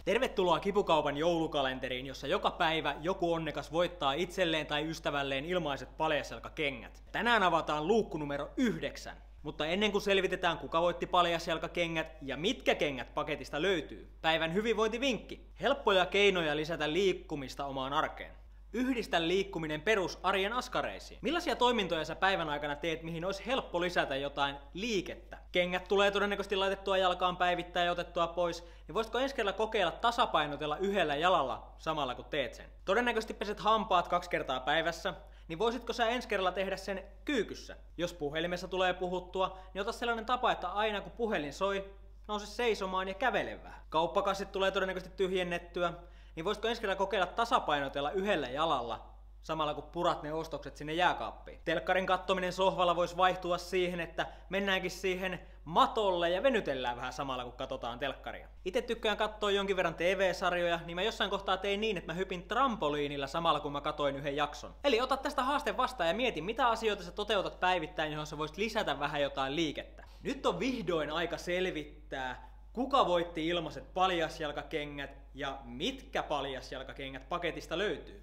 Tervetuloa Kipukaupan joulukalenteriin, jossa joka päivä joku onnekas voittaa itselleen tai ystävälleen ilmaiset paljasjalkakengät. Tänään avataan luukku numero 9. Mutta ennen kuin selvitetään kuka voitti paljasjalkakengät ja mitkä kengät paketista löytyy, päivän hyvinvointivinkki. Helppoja keinoja lisätä liikkumista omaan arkeen. Yhdistä liikkuminen arjen askareisiin. Millaisia toimintoja sä päivän aikana teet, mihin olisi helppo lisätä jotain liikettä? Kengät tulee todennäköisesti laitettua jalkaan päivittäin ja otettua pois, niin voisitko ensi kerralla kokeilla tasapainotella yhdellä jalalla samalla kun teet sen? Todennäköisesti peset hampaat 2 kertaa päivässä, niin voisitko sä ensi kerralla tehdä sen kyykyssä? Jos puhelimessa tulee puhuttua, niin ota sellainen tapa, että aina kun puhelin soi, nouse seisomaan ja kävele vähän. Kauppakassit tulee todennäköisesti tyhjennettyä, niin voisitko ensi kerralla kokeilla tasapainotella yhdellä jalalla samalla kun purat ne ostokset sinne jääkaappiin. Telkkarin kattominen sohvalla voisi vaihtua siihen, että mennäänkin siihen matolle ja venytellään vähän samalla kun katsotaan telkkaria. Itse tykkään katsoa jonkin verran TV-sarjoja, niin mä jossain kohtaa tein niin, että mä hypin trampoliinilla samalla kun mä katoin yhden jakson. Eli ota tästä haaste vastaan ja mieti, mitä asioita sä toteutat päivittäin, johon sä voisit lisätä vähän jotain liikettä. Nyt on vihdoin aika selvittää, kuka voitti ilmaiset paljasjalkakengät ja mitkä paljasjalkakengät paketista löytyy.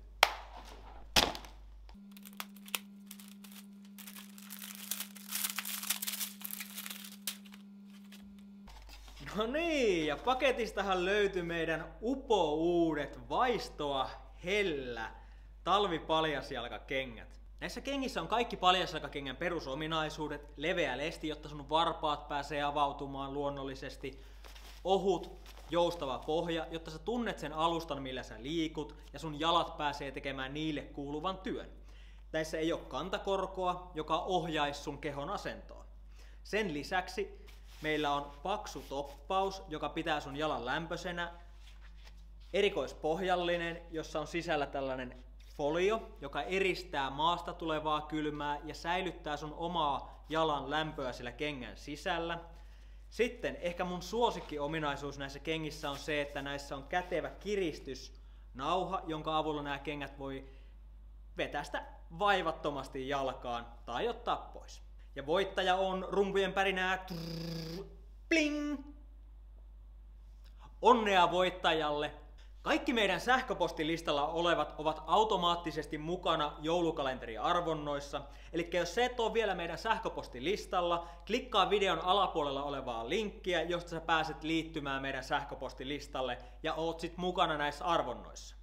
No niin, ja paketistahan löytyi meidän upouudet vaistoa hellä talvipaljasjalkakengät. Näissä kengissä on kaikki paljasjalkakengän perusominaisuudet, leveä lesti, jotta sun varpaat pääsee avautumaan luonnollisesti, ohut, joustava pohja, jotta sä tunnet sen alustan, millä sä liikut, ja sun jalat pääsee tekemään niille kuuluvan työn. Näissä ei ole kantakorkoa, joka ohjaisi sun kehon asentoon. Sen lisäksi meillä on paksu toppaus, joka pitää sun jalan lämpöisenä, erikoispohjallinen, jossa on sisällä tällainen folio, joka eristää maasta tulevaa kylmää ja säilyttää sun omaa jalan lämpöä sillä kengän sisällä. Sitten ehkä mun suosikkiominaisuus näissä kengissä on se, että näissä on kätevä kiristysnauha, jonka avulla nämä kengät voi vetästä vaivattomasti jalkaan tai ottaa pois. Ja voittaja on rumpujen pärinää. Pling! Onnea voittajalle! Kaikki meidän sähköpostilistalla olevat ovat automaattisesti mukana joulukalenteriarvonnoissa. Eli jos sä et ole vielä meidän sähköpostilistalla, klikkaa videon alapuolella olevaa linkkiä, josta sä pääset liittymään meidän sähköpostilistalle ja oot sit mukana näissä arvonnoissa.